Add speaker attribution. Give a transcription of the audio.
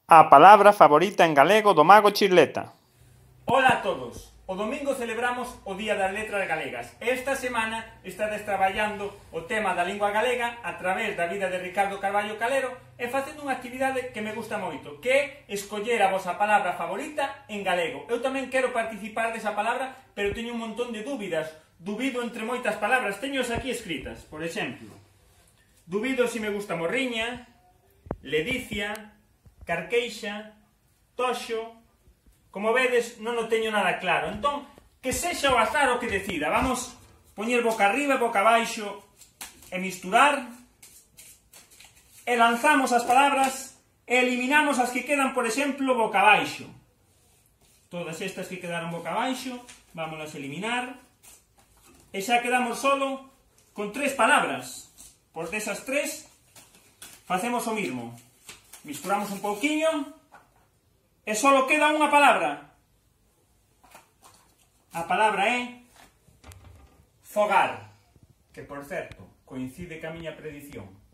Speaker 1: A palabra favorita en galego do mago Chirleta.
Speaker 2: Ola a todos. O domingo celebramos o Día das Letras Galegas. Esta semana estades traballando o tema da lingua galega a través da vida de Ricardo Carballo Calero e facendo unha actividade que me gusta moito, que é escoller a vosa palabra favorita en galego. Eu tamén quero participar desa palabra, pero teño un montón de dúbidas. Dubido entre moitas palabras. Teños aquí escritas, por exemplo. Dubido se me gusta morriña, ledicia, carqueixa, toxo. Como vedes, non o teño nada claro. Entón, que sexa o azar o que decida. Vamos poñer boca arriba e boca abaixo e misturar. E lanzamos as palabras e eliminamos as que quedan, por exemplo, boca abaixo. Todas estas que quedaron boca abaixo, vámonos a eliminar. E xa quedamos solo con 3 palabras. Por desas 3, facemos o mismo. Misturamos un pouquiño e só queda unha palabra. A palabra é fogar, que, por certo, coincide ca miña predición.